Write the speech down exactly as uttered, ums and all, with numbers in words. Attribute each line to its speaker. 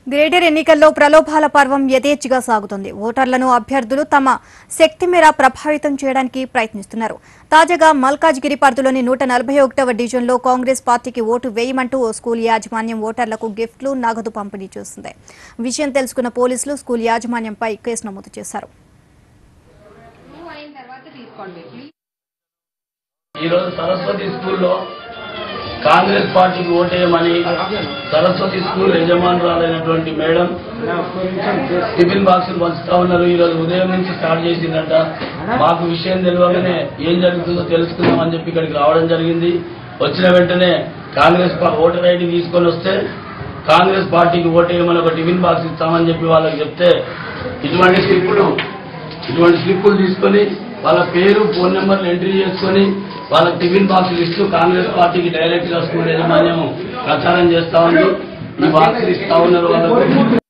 Speaker 1: Greater ఎన్నికల్లో ప్రలోభాల పర్వం యథేచ్ఛగా సాగుతుంది. ఓటర్లను అభ్యర్థులు తమ శక్తి మేర ప్రభావితం చేయడానికి ప్రయత్నిస్తున్నారు. తాజాగా మల్కాజ్గిరి పరిధిలోని నూట నలభై ఒకటవ డివిజన్లో కాంగ్రెస్ పార్టీకి ఓటు వేయమంటూ ఓ స్కూల్ యాజమాన్యం ఓటర్లకు గిఫ్ట్లు, నగదు పంపిణీ చేస్తుంది. విషయం తెలుసుకున్న పోలీసులు స్కూల్ యాజమాన్యంపై కేసు నమోదు చేశారు.
Speaker 2: కాంగ్రెస్ పార్టీకి ఓటేయమని సరస్వతి స్కూల్ యజమానురాలైనటువంటి మేడం టిఫిన్ బాక్సులు పంచుతా ఉన్నారు. ఈ రోజు ఉదయం నుంచి స్టార్ట్ చేసిందట. మాకు విషయం తెలియగానే ఏం జరుగుతుందో తెలుసుకుందామని చెప్పి ఇక్కడికి రావడం జరిగింది. వచ్చిన వెంటనే కాంగ్రెస్ ఓటర్ ఐడి తీసుకొని వస్తే కాంగ్రెస్ పార్టీకి ఓటేయమని ఒక టిఫిన్ బాక్స్ ఇస్తామని చెప్పి వాళ్ళకి చెప్తే ఇటువంటి స్లిప్పులు ఇటువంటి స్లిప్పులు తీసుకొని వాళ్ళ పేరు, ఫోన్ నెంబర్లు ఎంట్రీ చేసుకొని వాళ్ళ టిఫిన్ బాక్సులు ఇస్తూ కాంగ్రెస్ పార్టీకి డైరెక్ట్ గా స్కూల్ యాజమాన్యం ప్రచారం చేస్తా ఉంది. ఈ బాక్సులు ఇస్తా ఉన్నారు వాళ్ళకు.